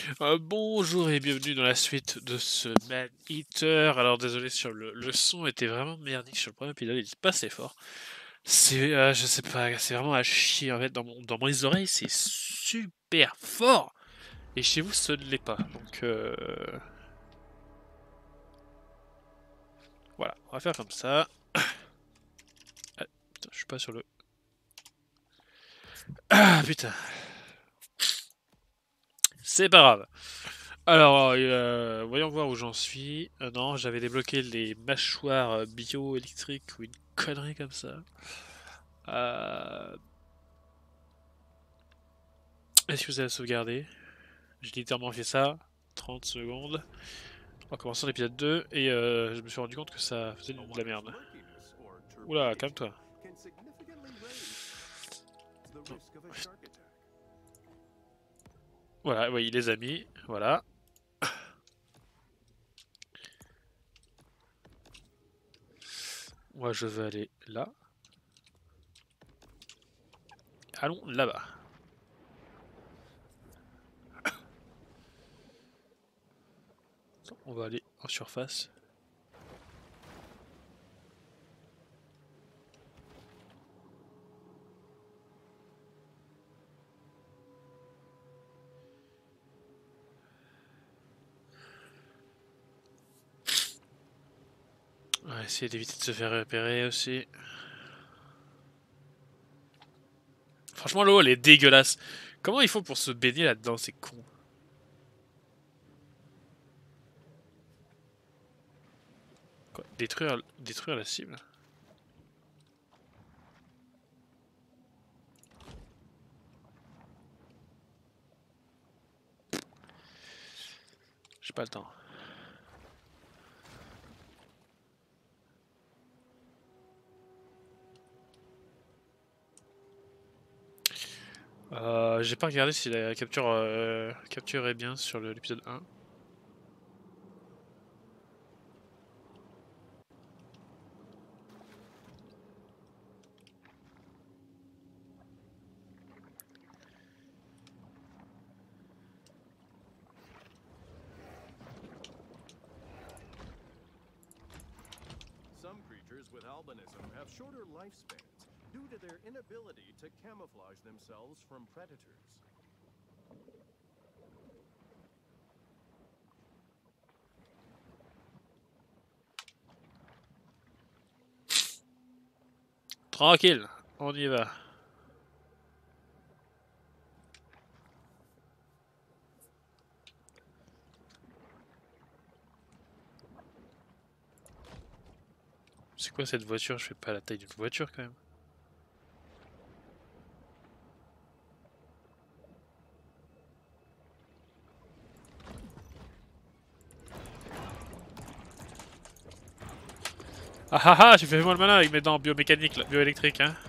Bonjour et bienvenue dans la suite de ce Man Eater. Alors désolé sur le son était vraiment merdique sur le premier épisode, il est pas assez fort. C'est, je sais pas, c'est vraiment à chier en fait. Dans mes oreilles, c'est super fort. Et chez vous, ce ne l'est pas. Donc voilà, on va faire comme ça. Ah, putain, je suis pas sur le... Ah putain, c'est pas grave. Alors, voyons voir où j'en suis. Non, j'avais débloqué les mâchoires bioélectriques ou une connerie comme ça. Euh, Est-ce que vous avez sauvegardé? J'ai littéralement fait ça. 30 secondes. On va commencer l'épisode 2 et je me suis rendu compte que ça faisait de la merde. Oula, calme-toi. Voilà, oui, les amis, voilà. Moi, je veux aller là. Allons là-bas. On va aller en surface. On va essayer d'éviter de se faire repérer aussi. Franchement, l'eau, elle est dégueulasse. Comment il faut pour se baigner là-dedans? C'est con. Quoi? Détruire la cible? J'ai pas le temps. J'ai pas regardé si la capture capturait bien sur l'épisode 1. Some creatures with albinism have shorter lifespans due to their inability to camouflage themselves from predators. Tranquille, on y va. C'est quoi cette voiture? Je fais pas la taille d'une voiture quand même. Ah ah ah, tu fais moi le malin avec mes dents biomécaniques, là, bioélectriques, hein.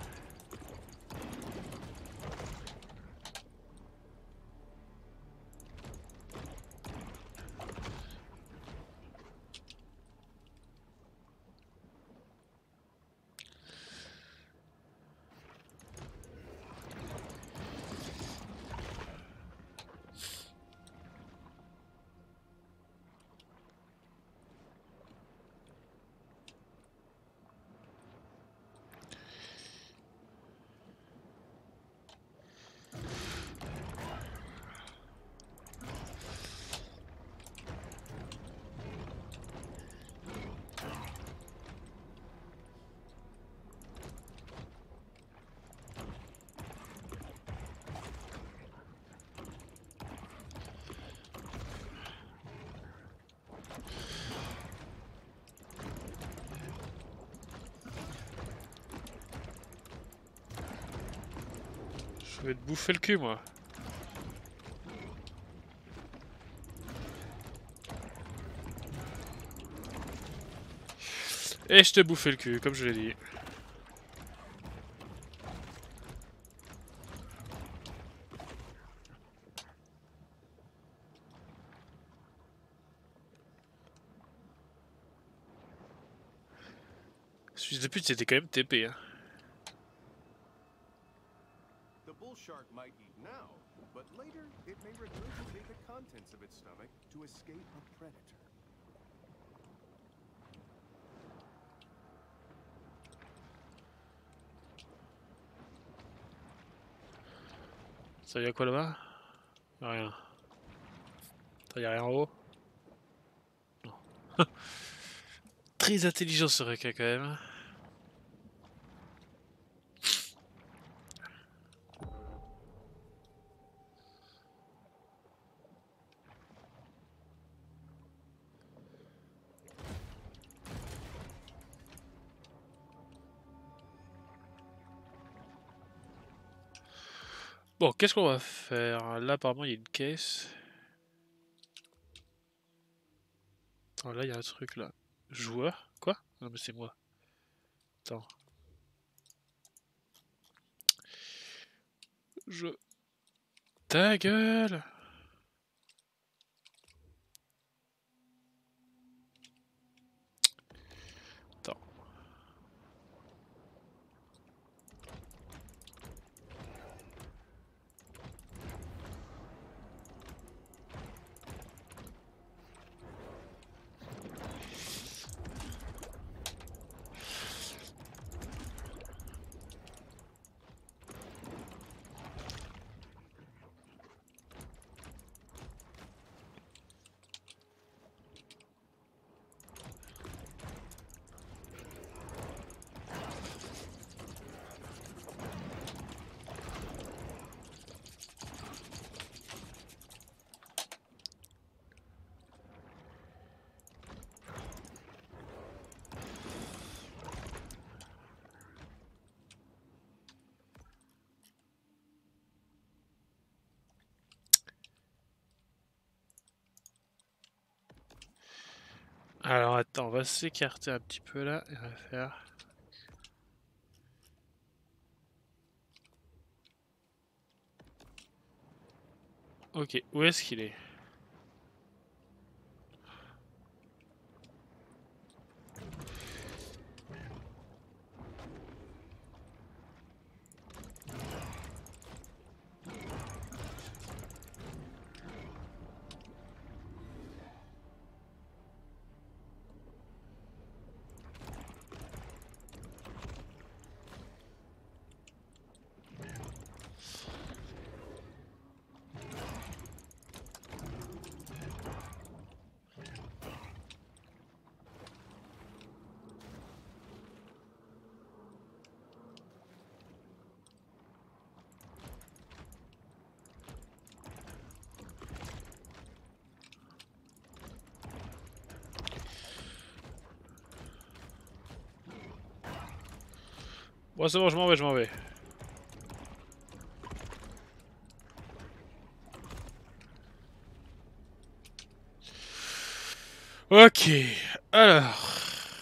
Je vais te bouffer le cul, moi. Et je te bouffe le cul, comme je l'ai dit. Ce fils de pute, c'était quand même TP, hein. The bull shark might eat now, but later it may regurgitate the contents of its stomach to escape a predator. Ça y a quoi là-bas? Y'a rien. Attends, y'a rien en haut? Non. Très intelligent ce requin quand même. Bon, qu'est-ce qu'on va faire? Là, apparemment, il y a une caisse. Attends, là, il y a un truc là. Joueur? Quoi? Non, mais c'est moi. Attends. Je... Ta gueule! Attends. Alors, attends, on va s'écarter un petit peu là. Et on va faire... Ok, où est-ce qu'il est? Bon, c'est bon, je m'en vais, je m'en vais. Ok, alors...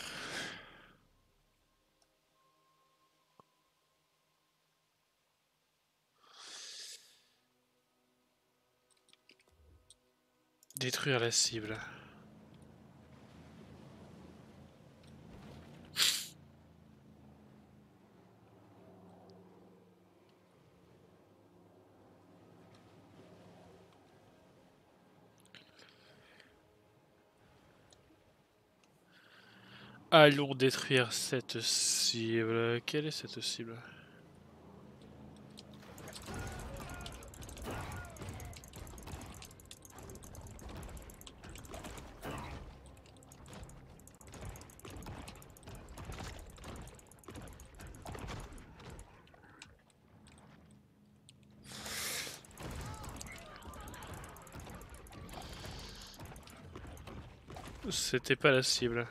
Détruire la cible. Allons détruire cette cible. Quelle est cette cible? C'était pas la cible.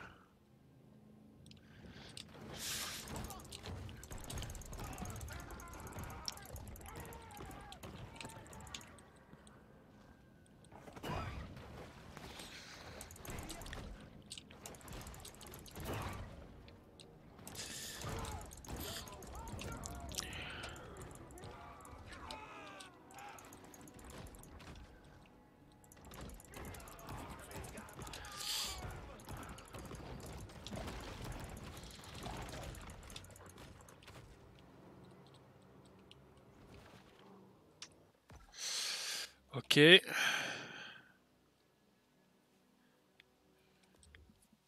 Ok.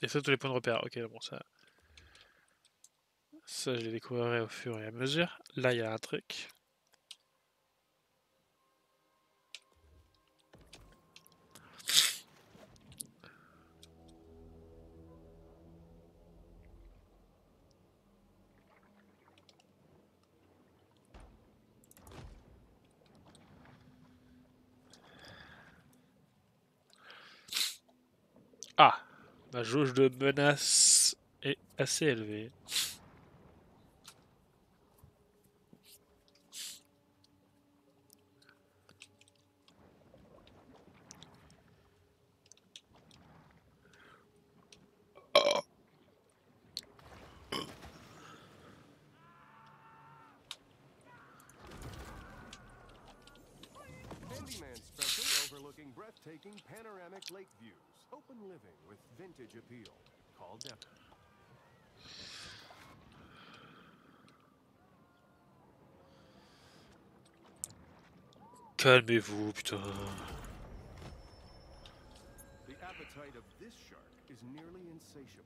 Et ça, tous les points de repère. Ok, bon, ça, je les découvrirai au fur et à mesure. Là, il y a un truc. Ah! Ma jauge de menace est assez élevée. Handyman special overlooking breathtaking panoramic lake views. Open living with vintage appeal. Call Depp. Calmez-vous, putain. The appetite of this shark is nearly insatiable.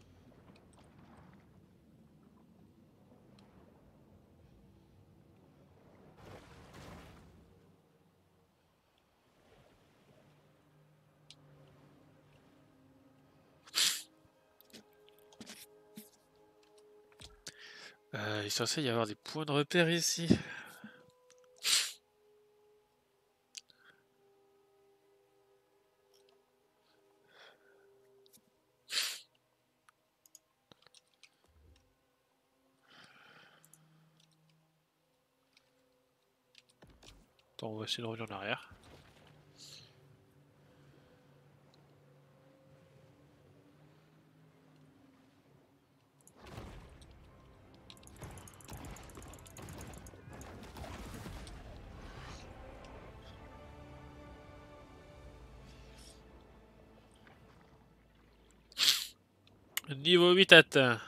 Il est censé y avoir des points de repère ici. Attends, on va essayer de revenir en arrière. Niveau 8 atteint.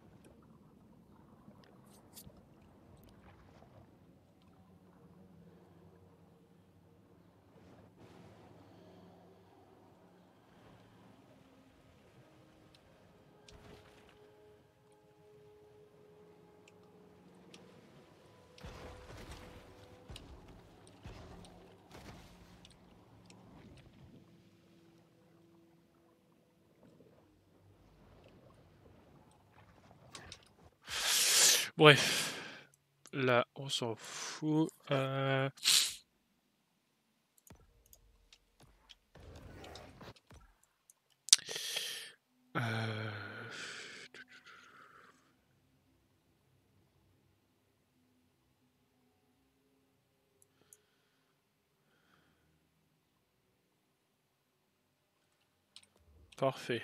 Bref. Là, on s'en fout. Euh... Parfait.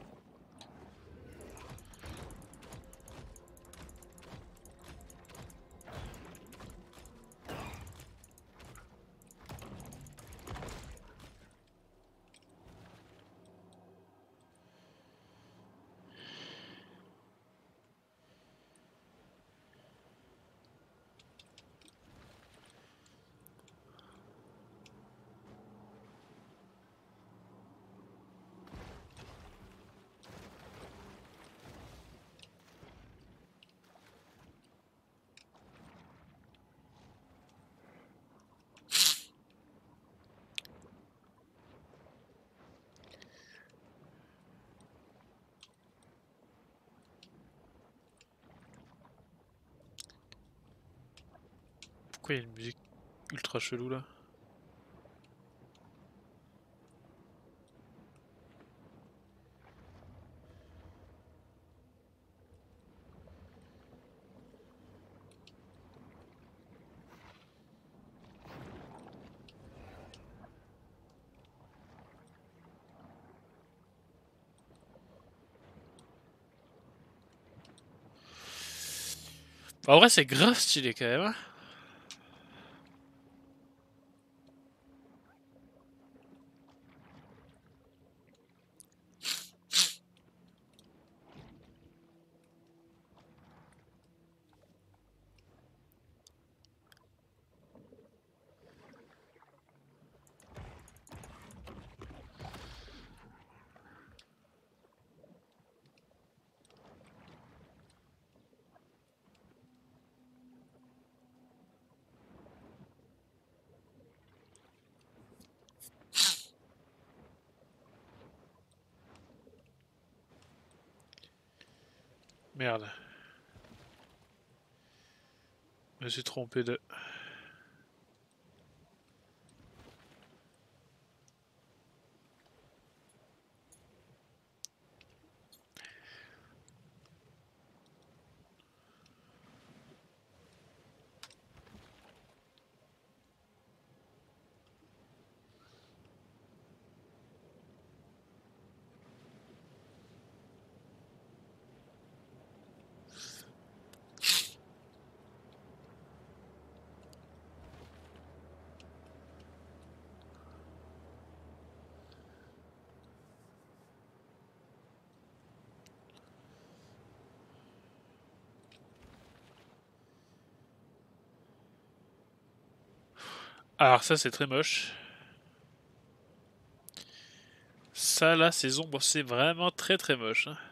Pourquoi il y a une musique ultra chelou là? En vrai, c'est grave stylé quand même, hein. Merde. Je me suis trompé de... Alors ça c'est très moche. Ça là, ces ombres, c'est vraiment très très moche. Hein.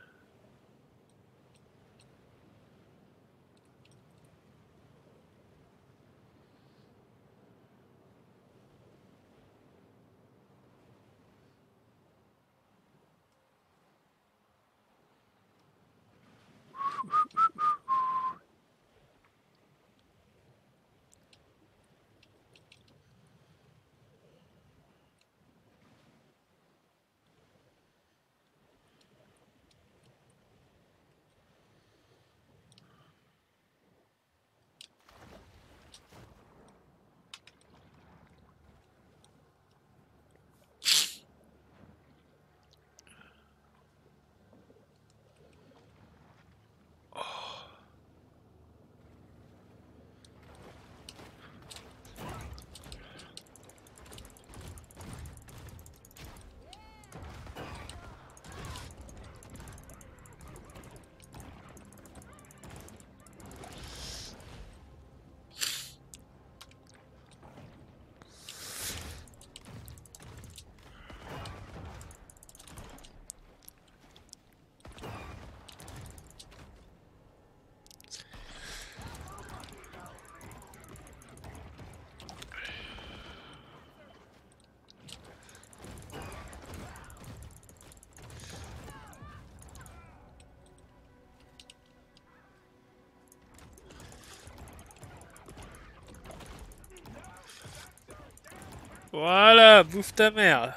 Voilà, bouffe ta mère.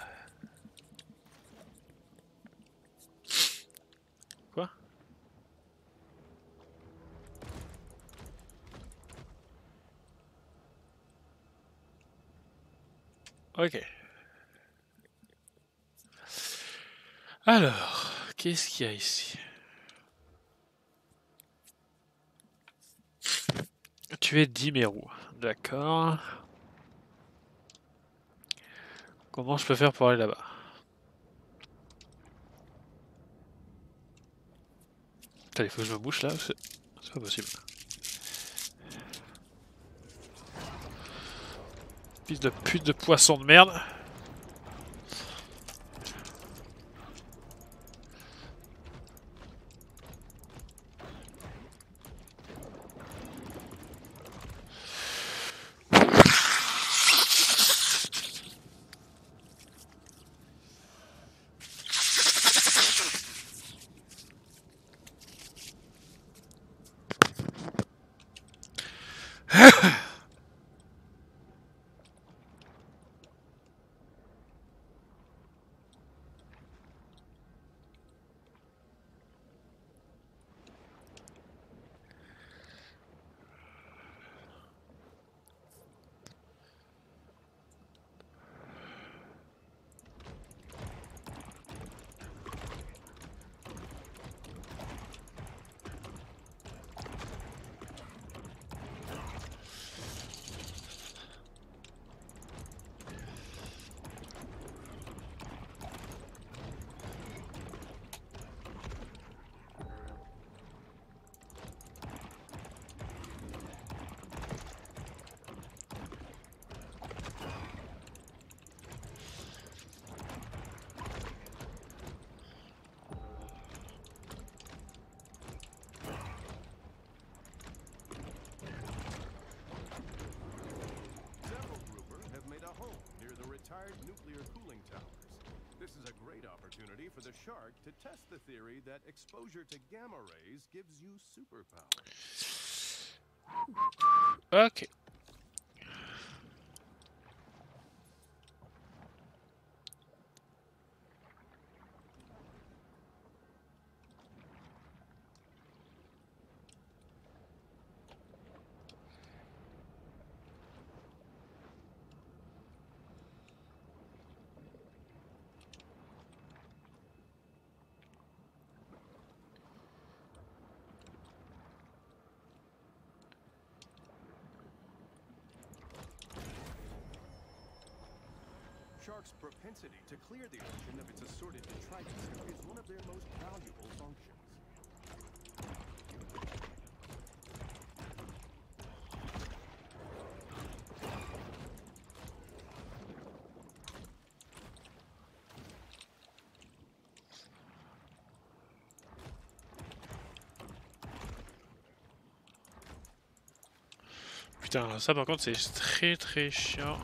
Quoi? Ok. Alors, qu'est-ce qu'il y a ici? Tu es 10 mérous. D'accord. Comment je peux faire pour aller là-bas? Putain, il faut que je me bouche là, c'est pas possible. Fils de pute de poisson de merde. Several grouper have made a home near the retired nuclear cooling towers. This is a great opportunity for the shark to test the theory that exposure to gamma rays gives you superpowers. Ok. Sharks' propensity to clear the ocean of its assorted detritus is one of their most valuable functions. Putain, ça par contre c'est très très chiant.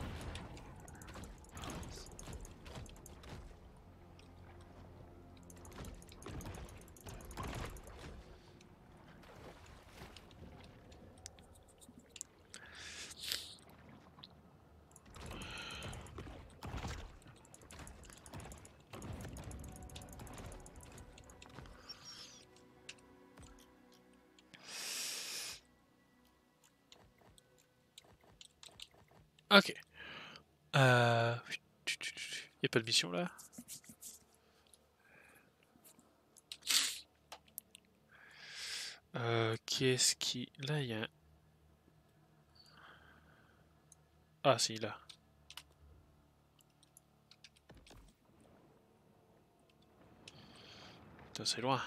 Ok. Y a pas de mission là? Qu'est-ce qui... Là, il y a un... Ah, si, là. Putain, c'est loin.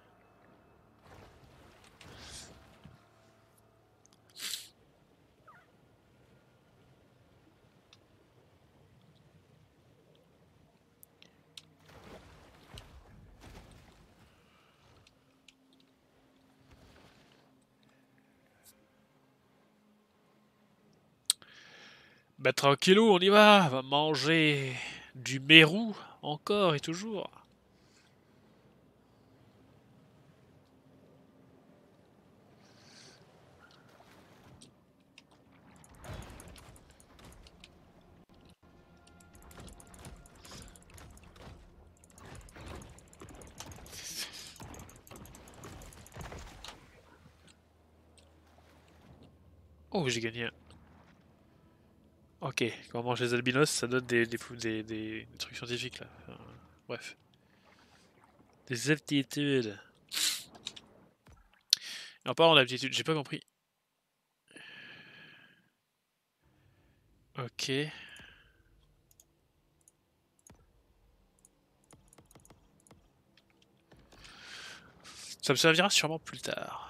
Bah tranquillou, on y va. On va manger du mérou, encore et toujours. Oh, j'ai gagné un. Ok, quand on mange les albinos, ça donne des trucs scientifiques là. Enfin, bref. Des aptitudes. En parlant d'aptitudes, j'ai pas compris. Ok. Ça me servira sûrement plus tard.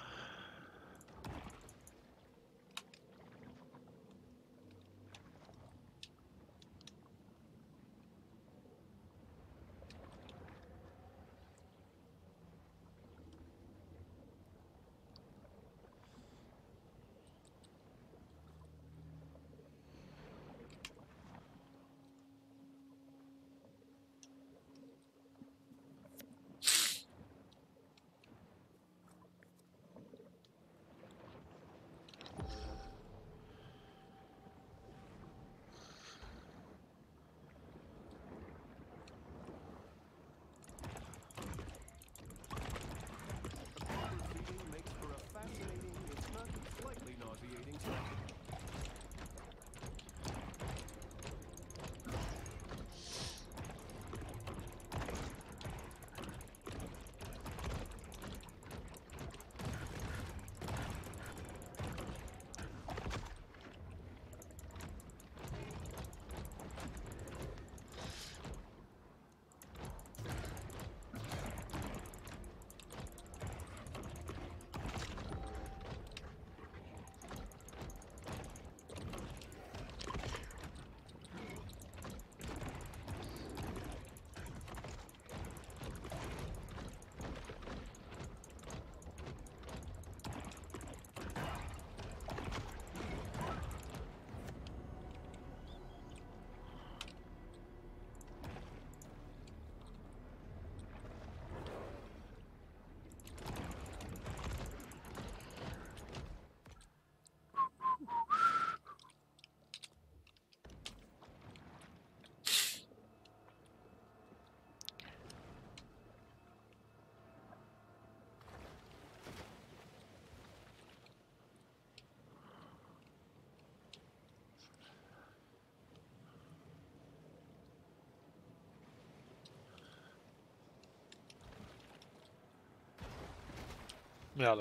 Merde.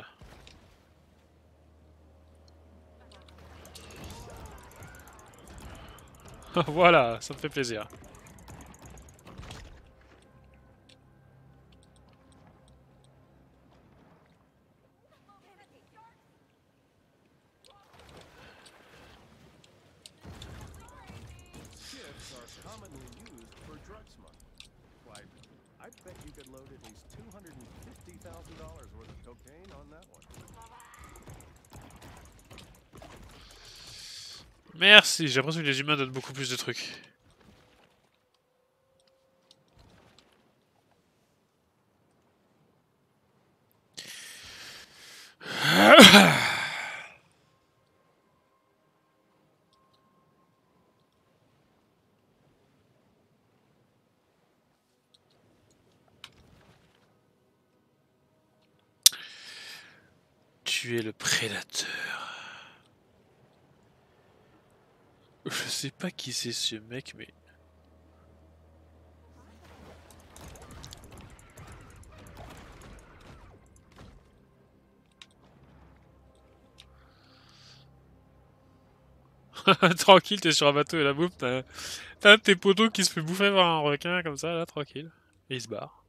Voilà, ça me fait plaisir. Ships are commonly used for drug smuggling. Why, I bet you could load at least $250,000 worth of cocaine on that one. Merci, j'ai l'impression que les humains donnent beaucoup plus de trucs. Tu es le prédateur. Je sais pas qui c'est ce mec, mais... Tranquille, t'es sur un bateau et la bouffe, t'as un de tes poteaux qui se fait bouffer par un requin comme ça, là, tranquille. Et il se barre.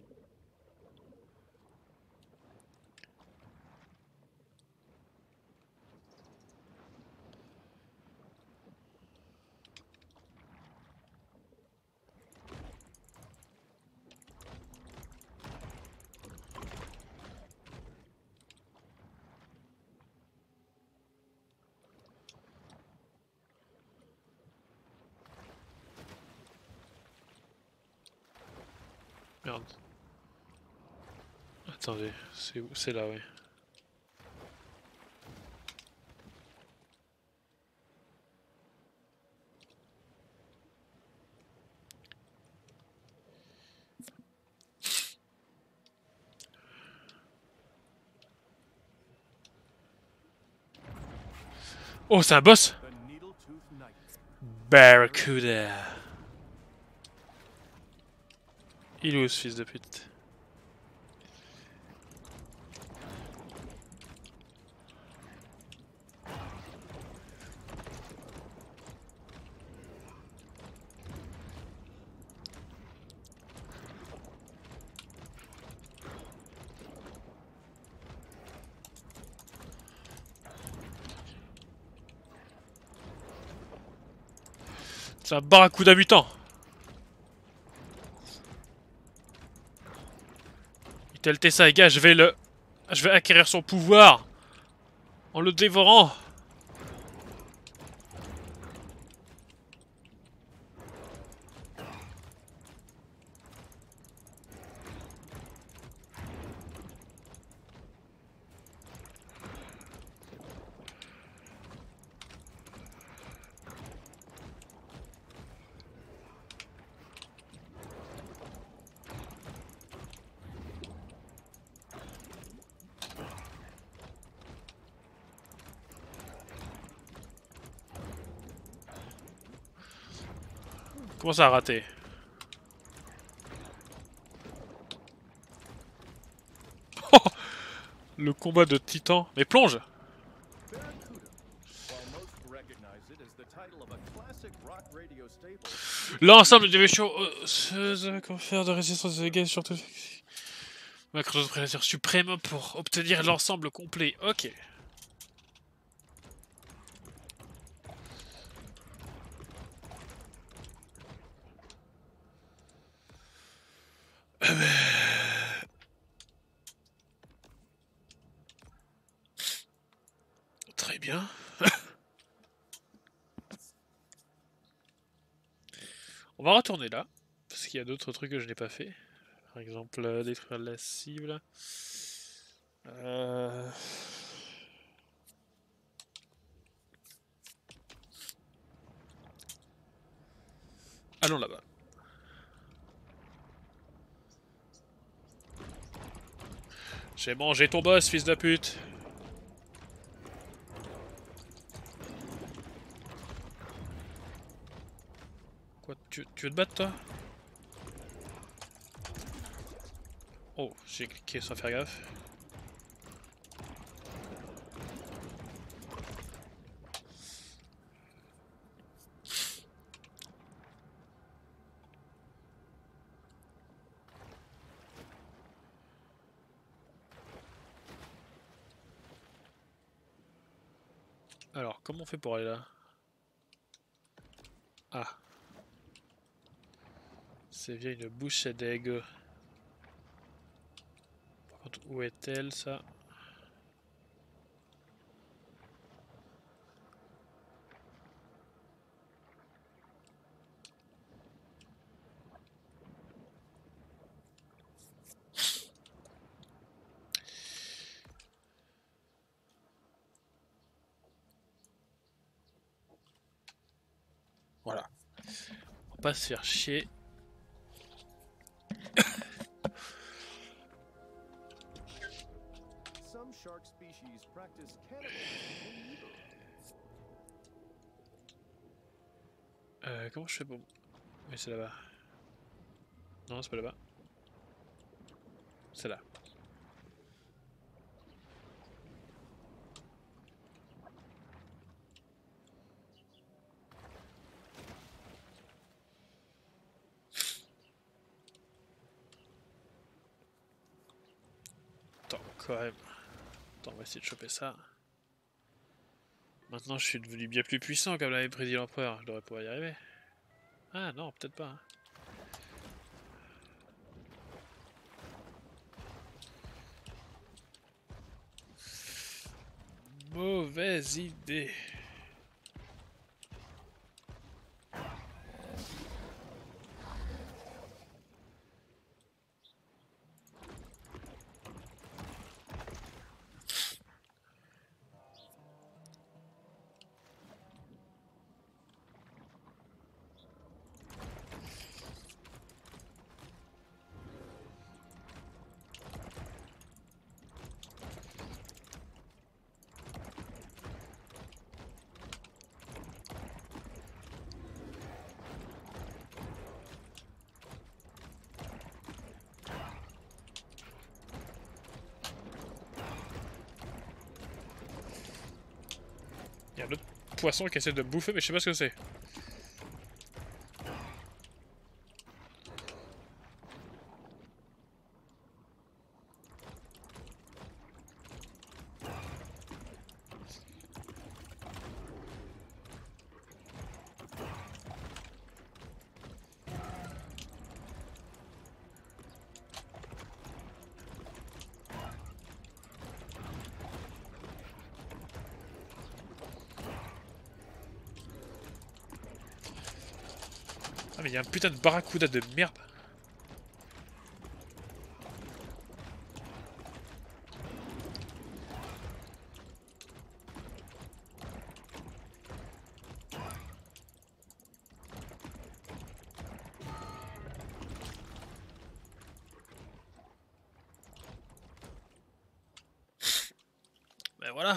Merde. Attendez, c'est où? C'est là, oui. Oh, c'est un boss! The Needletooth Knight. Barracuda. Il est où ce fils de pute? C'est un barracuda mutant! Tel Tessaiga, je vais acquérir son pouvoir en le dévorant. Comment ça a raté? Le combat de titan. Mais plonge! Barracuda. While most recognize it as the title of a classic rock radio staple, L'ensemble des vaisseaux confère de résistance des dégâts surtout. Macro de prédateur suprême pour obtenir l'ensemble complet. Ok. Très bien. On va retourner là. Parce qu'il y a d'autres trucs que je n'ai pas fait. Par exemple, détruire la cible. Allons là-bas. J'ai mangé ton boss, fils de pute. Quoi, tu veux te battre, toi? Oh, j'ai cliqué sans faire gaffe. Alors, comment on fait pour aller là? Ah. C'est via une bouche à dague. Par contre, où est-elle, ça? Voilà. On va pas se faire chier. Some shark species practice cannibalism illegally. Comment je fais pour... Oui, c'est là-bas. Non, c'est pas là-bas. C'est là. Attends, quand même. Attends, on va essayer de choper ça. Maintenant, je suis devenu bien plus puissant, comme l'avait prédit l'empereur. Je devrais pouvoir y arriver. Ah non, peut-être pas. Hein. Mauvaise idée. Il y a un autre poisson qui essaie de me bouffer, mais je sais pas ce que c'est. Ah mais il y a un putain de barracuda de merde. Ben voilà.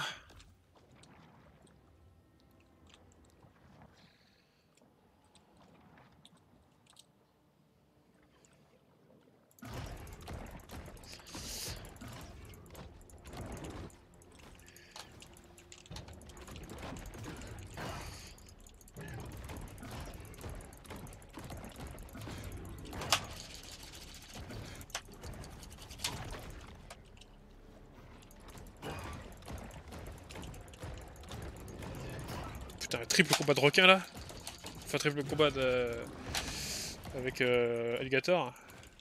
Putain, un triple combat de requin là. Enfin, triple combat de... avec Alligator.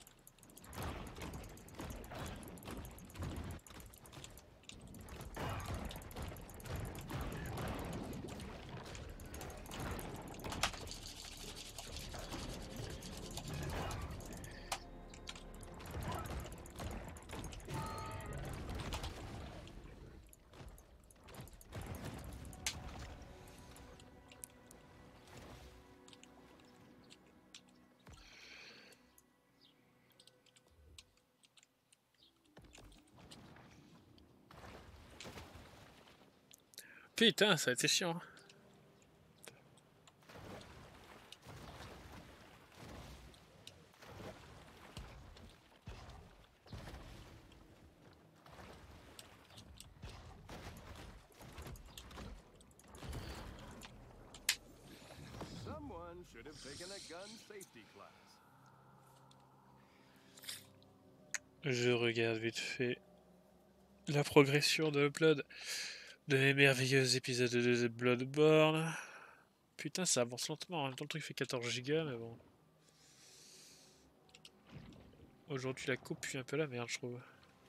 Putain, ça a été chiant. Someone should have taken a gun safety class. Je regarde vite fait la progression de upload. de mes merveilleux épisodes de Bloodborne. Putain, ça avance lentement. En même temps, le truc fait 14 Go, mais bon. Aujourd'hui, la coupe pue un peu la merde, je trouve.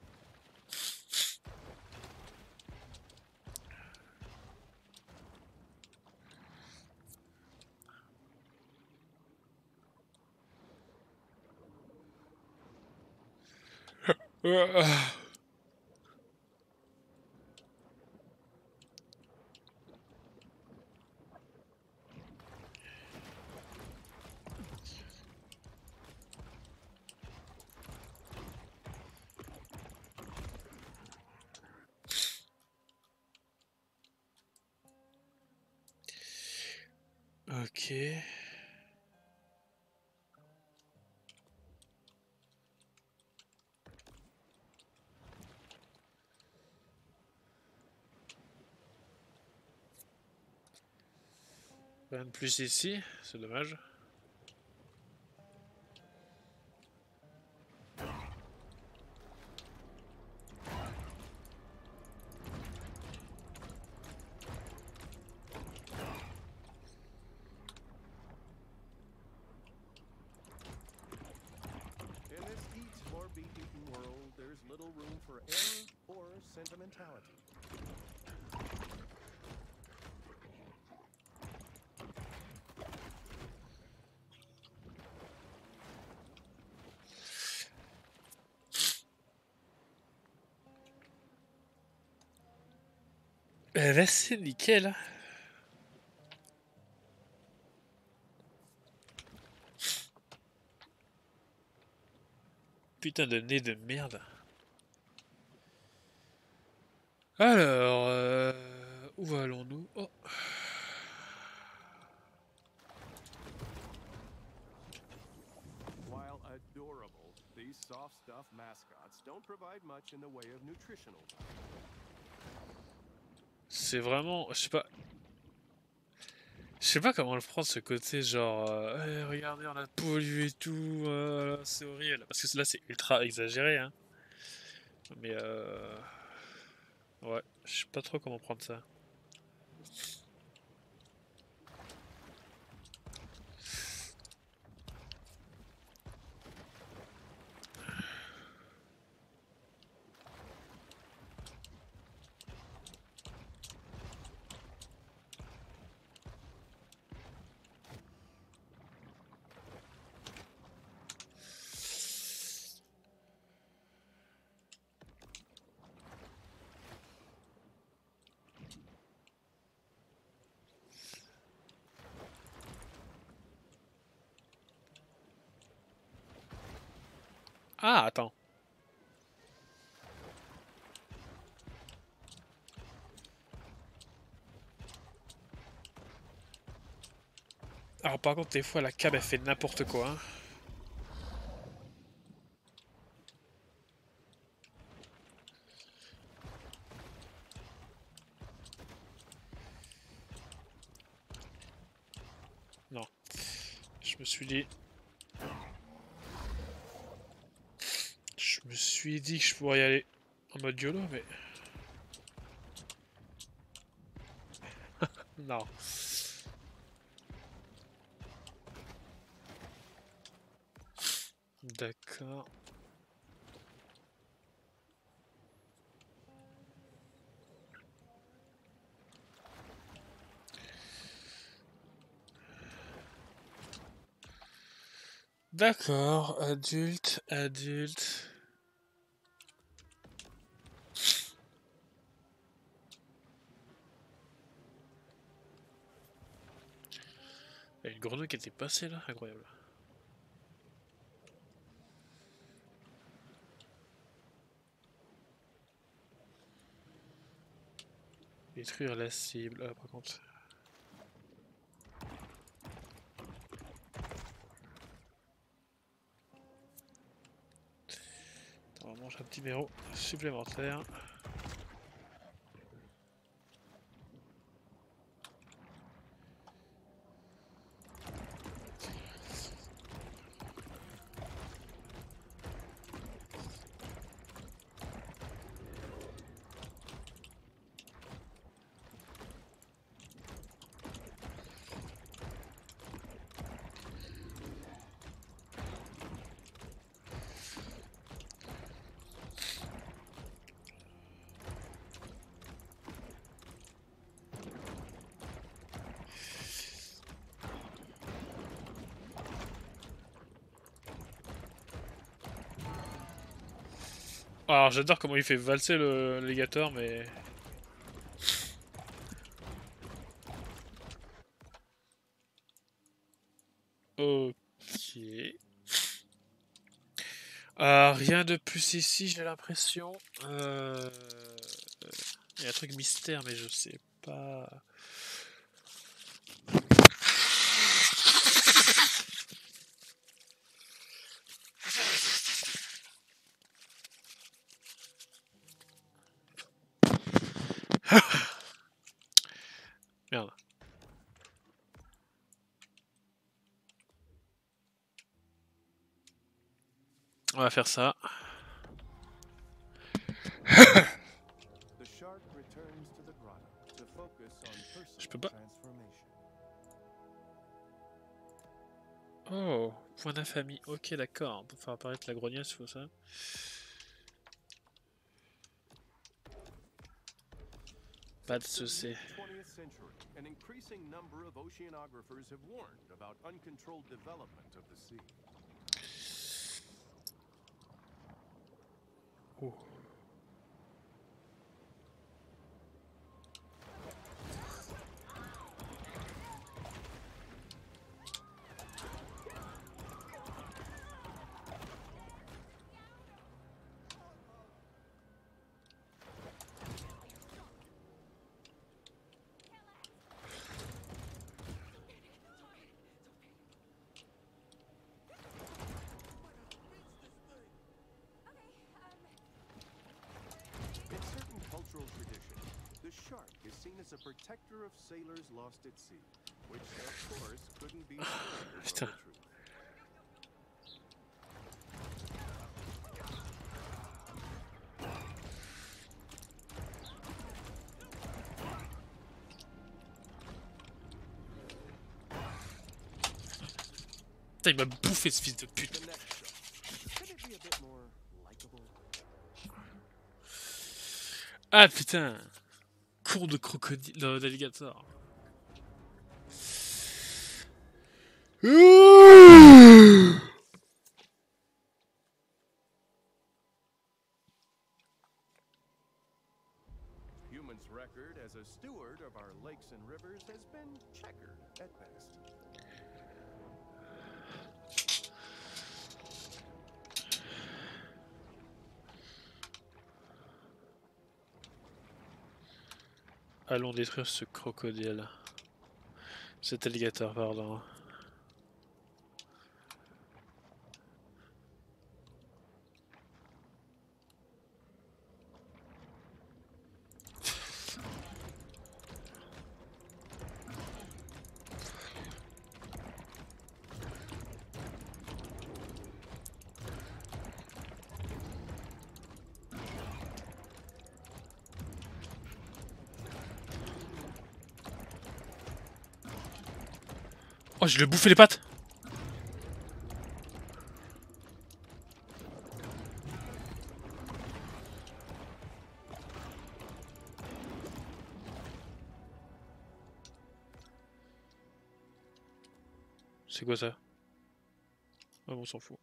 Ok. Rien de plus ici, c'est dommage. In this eat or be eaten world, there's little room for error or sentimentality. Là, c'est nickel. Putain de nez de merde. Alors, où allons-nous? Oh. While adorable, these soft stuff mascots don't provide much in the way of nutritional value. C'est vraiment, je sais pas comment le prendre ce côté genre, regardez, on a pollué et tout, c'est horrible. Parce que là, c'est ultra exagéré, hein. Mais ouais, je sais pas trop comment prendre ça. Ah, attends. Alors par contre, des fois, la cab, elle fait n'importe quoi, hein. Non. Je me suis dit... Je me suis dit que je pourrais y aller en mode YOLO, mais... Non. D'accord. D'accord, adulte, adulte. Il y a une grenouille qui était passée là, incroyable. Détruire la cible, ah, par contre. Attends, on mange un petit méro supplémentaire. Alors j'adore comment il fait valser l'alligator, mais... Ok. Rien de plus ici, j'ai l'impression. Il y a un truc mystère, mais je sais pas. Merde. On va faire ça. The shark returns to the grotto to focus on Je peux personal pas. transformation. Oh, point d'infamie. Ok, d'accord. Pour faire apparaître la grognasse, il faut ça. Pas de Since the soucis. mid-20th century, an increasing number of oceanographers have warned about uncontrolled development of the sea. Oh. In certain cultural traditions, the shark is seen as a protector of sailors lost at sea, which, of course, couldn't be further Putain. from the truth. Putain, il m'a bouffé ce fils de pute. The next shark, could it be a bit more likable? Ah putain. Cours de crocodile, d'alligator. Humans' record as a steward of our lakes and rivers has been checkered at best. Allons détruire ce crocodile. Cet alligator, pardon. Oh, je lui ai bouffé les pattes. C'est quoi ça? Ah, on s'en fout.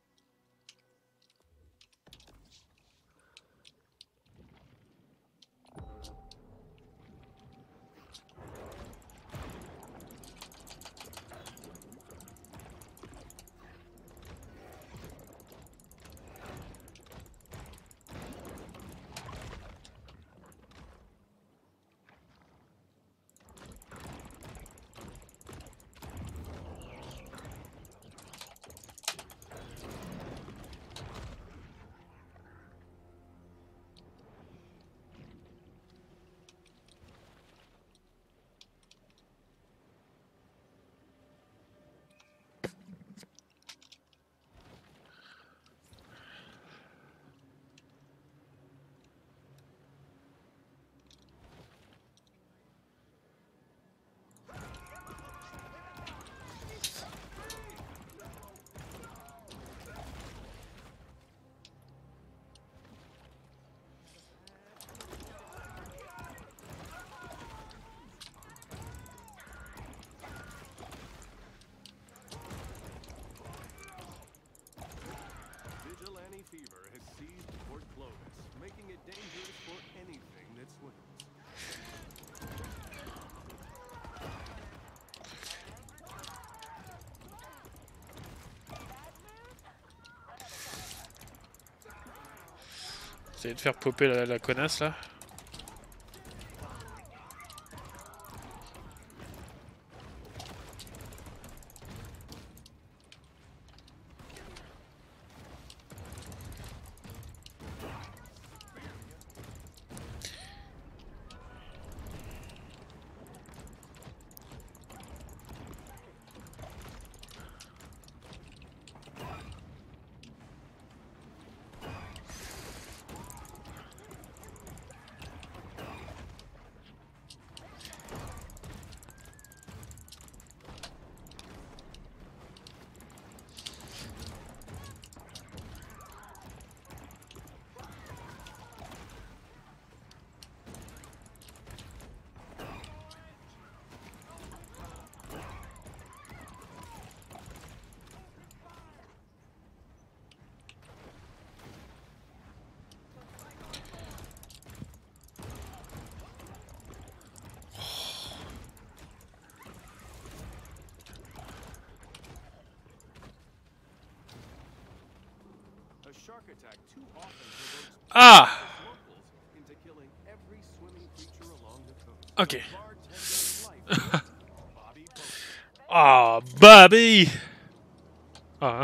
Essayer de faire popper la connasse là. A shark attack too often provokes Ah! locals into killing every swimming creature along the coast. Ok. Bartender's life, Bobby Boat. Ah, Bobby! Ah.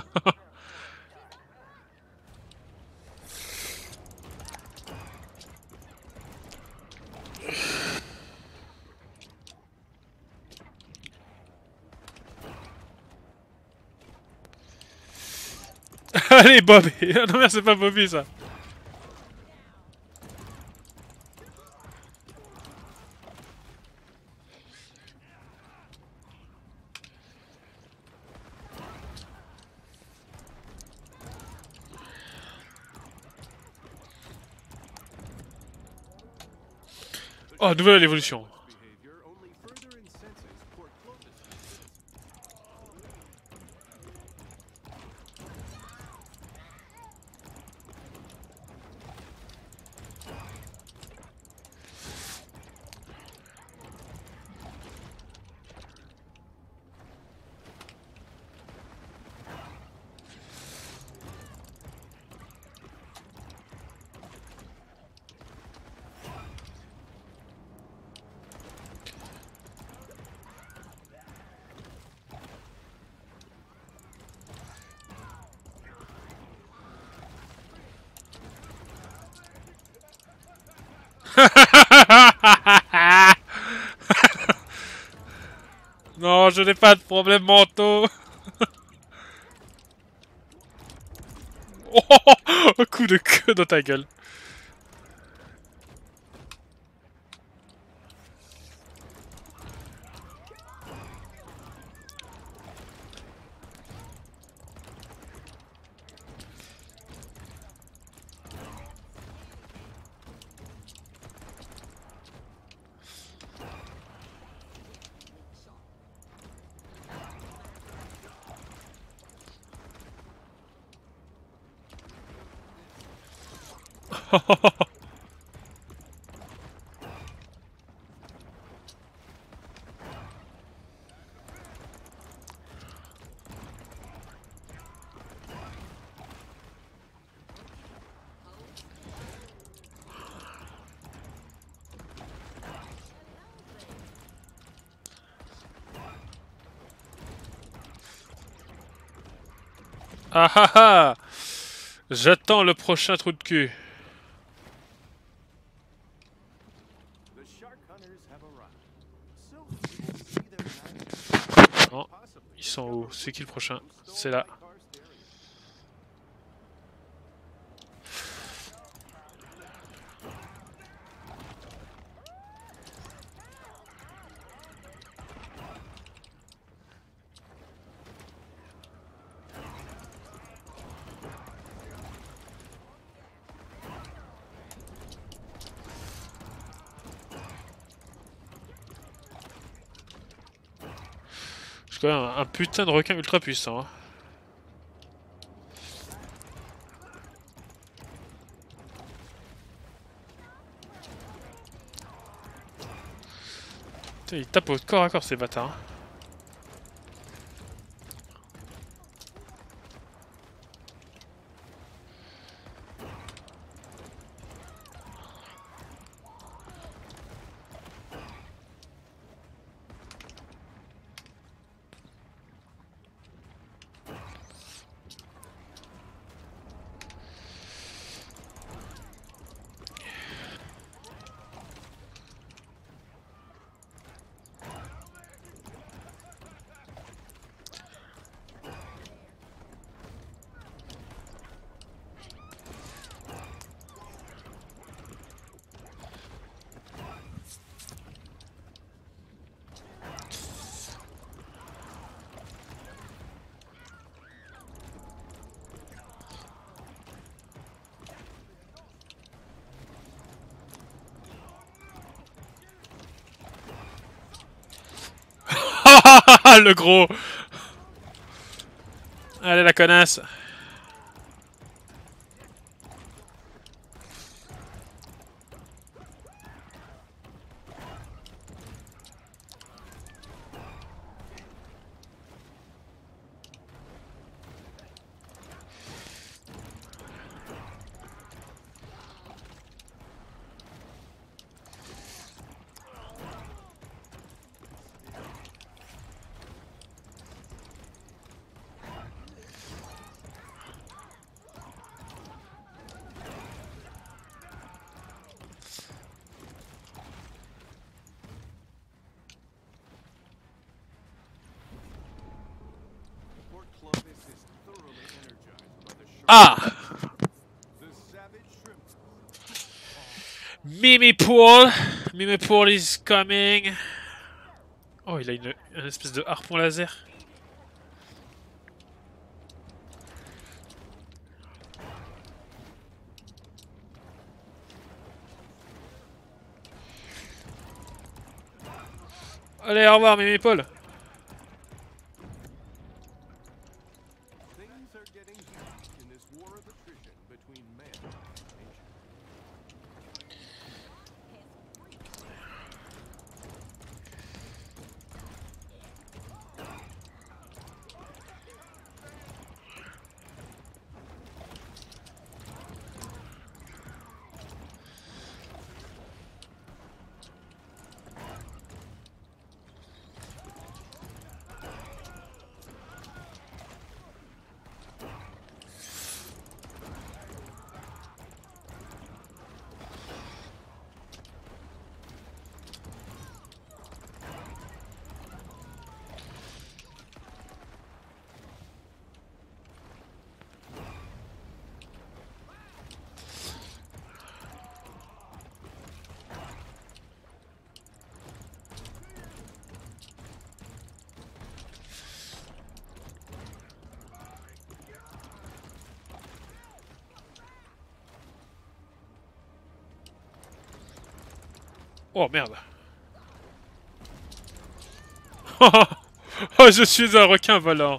Allez, Bobby! Non, mais c'est pas Bobby ça! Oh, nouvelle évolution. Behavior only further incenses Port Clovis' citizens. Non, je n'ai pas de problème mentaux. Oh, un coup de queue dans ta gueule. Ah ah ah! J'attends le prochain trou de cul. The shark hunters have arrived. Soon we will see their magic. Non, Possibly ils sont où? C'est qui le prochain? stole C'est là. by Karst area. C'est quand même un putain de requin ultra puissant. Hein. Putain, ils tapent au corps à corps ces bâtards. Hein. Le gros. Allez, la connasse. Port Clovis is thoroughly energized by the shark. Ah! The savage shrimp. Mimi Pool is coming. Oh, il a une espèce de harpon laser. Allez, au revoir, Mimi Paul. Things are getting heated in this war of attrition between man and nature. Oh merde. Oh, je suis un requin volant.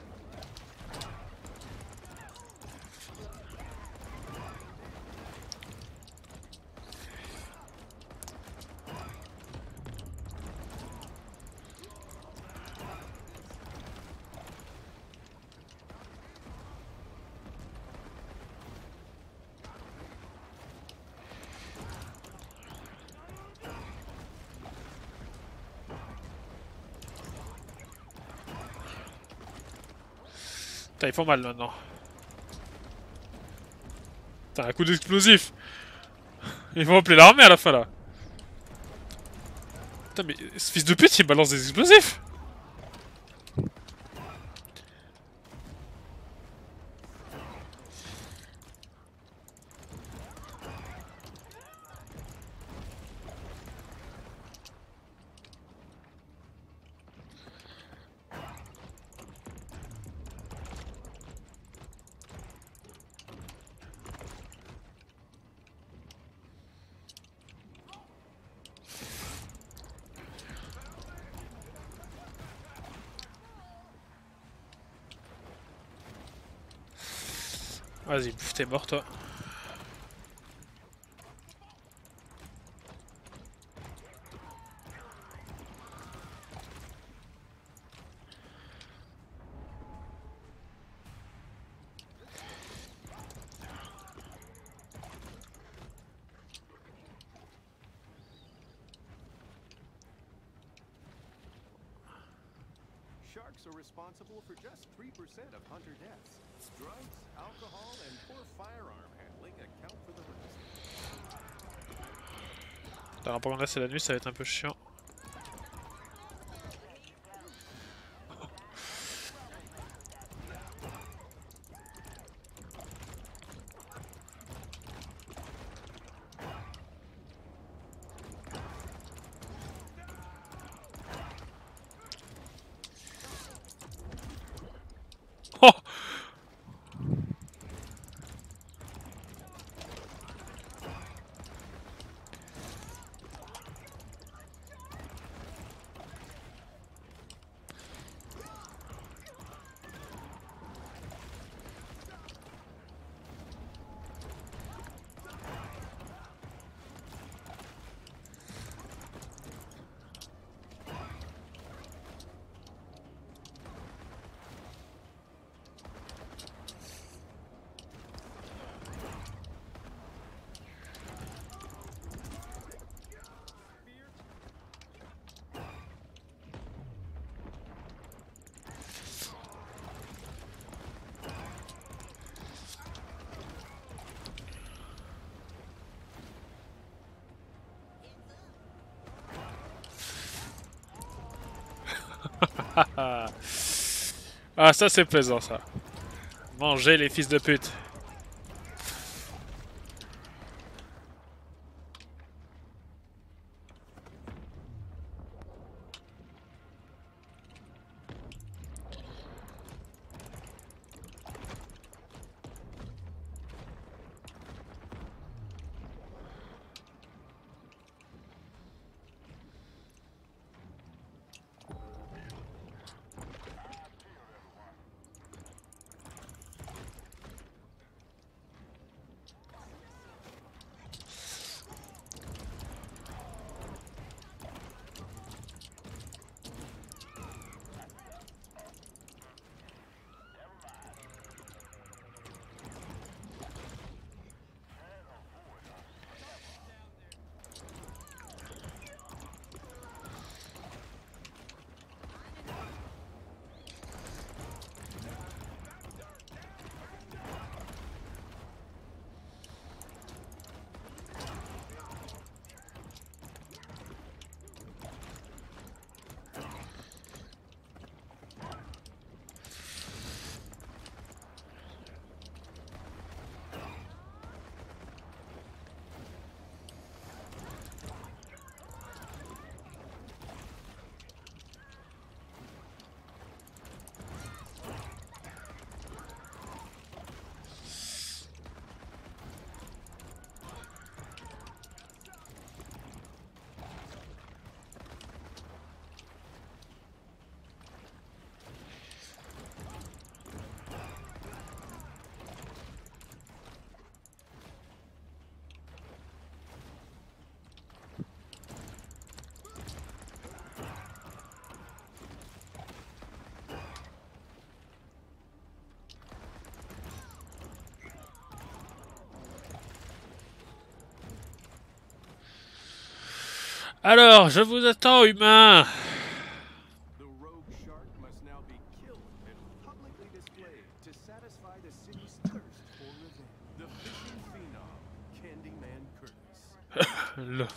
Putain, ils font mal maintenant. Putain, un coup d'explosif. Ils vont appeler l'armée à la fin là. Putain, mais ce fils de pute il balance des explosifs. Vas-y, bouffe, t'es mort toi. Sharks are responsible for just 3% of hunter deaths. Drugs, alcohol, and poor firearm handling account for the rest. Alors, par contre, là, c'est la nuit, ça va être un peu chiant. Oh! Ah, ça c'est plaisant ça. Mangez les fils de pute. Alors, je vous attends, humain. The rogue shark must now be killed and publicly displayed to satisfy the city's thirst for revenge. The fishing phenom, Candyman Curtis. Le-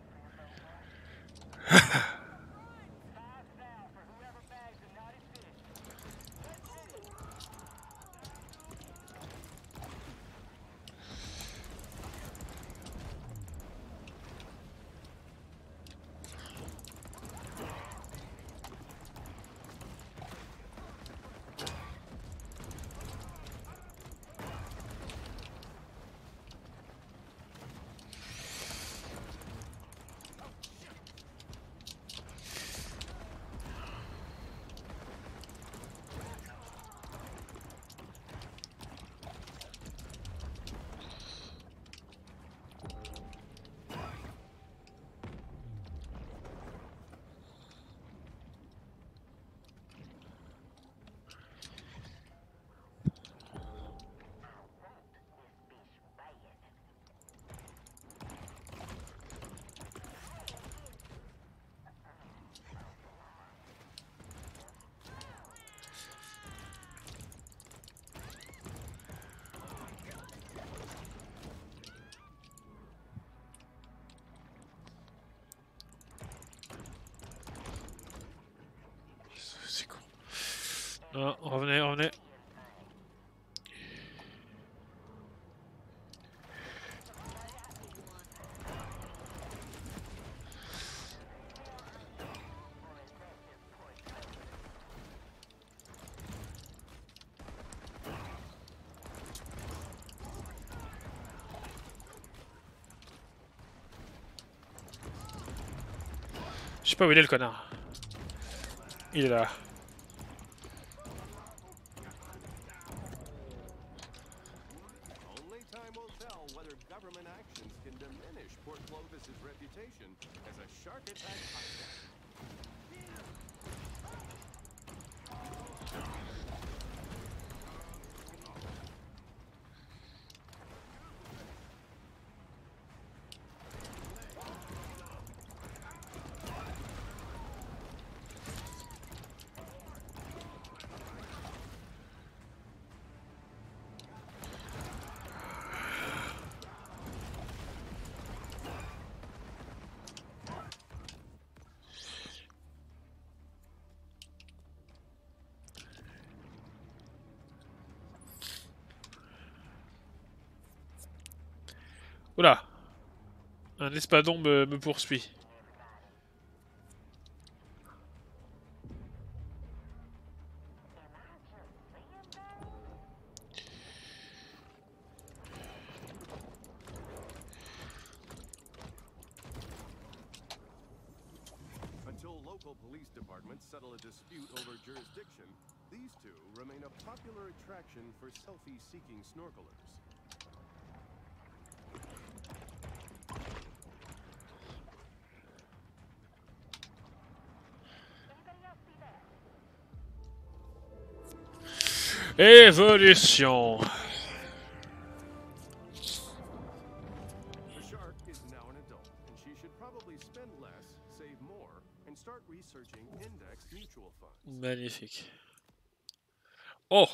C'est con. Non, revenez, revenez. Je sais pas où il est le connard. Il est là. Only time will tell whether government actions can diminish Port Clovis's reputation as a shark attack hotspot. Oula! Un espadon me poursuit. Until local police departments settle a dispute over jurisdiction, these two remain a popular attraction for selfie-seeking snorkelers. Évolution! The shark is now an adult, and she should probably spend less, save more, and start researching index mutual funds. Magnifique. Oh!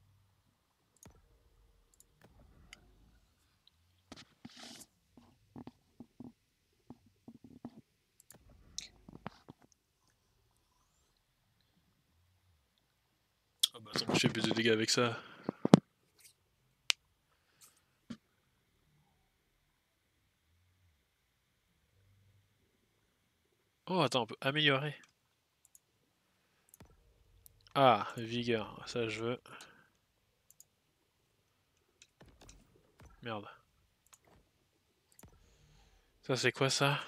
Ah bah attends, je fais plus de dégâts avec ça. Oh attends, on peut améliorer. Ah, vigueur, ça je veux. Merde. Ça c'est quoi ça?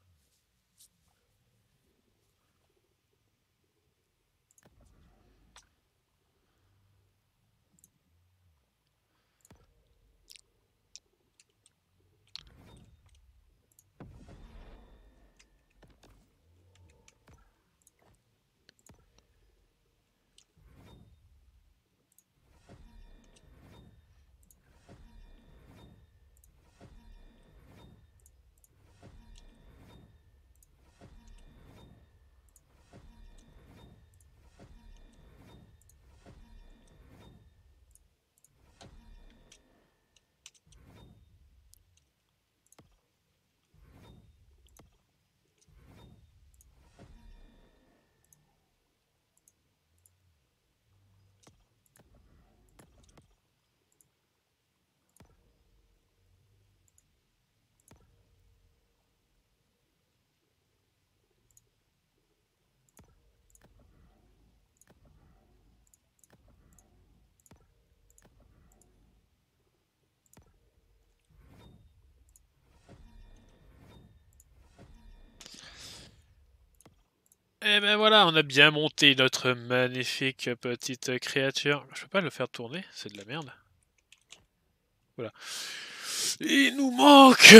Et ben voilà, on a bien monté notre magnifique petite créature. Je peux pas le faire tourner, c'est de la merde. Voilà. Il nous manque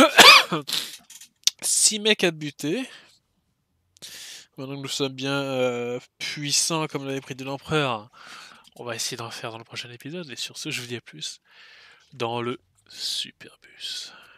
6 mecs à buter. Maintenant que nous sommes bien puissants comme l'avait pris de l'empereur, on va essayer d'en faire dans le prochain épisode. Et sur ce, je vous dis à plus dans le Superbus.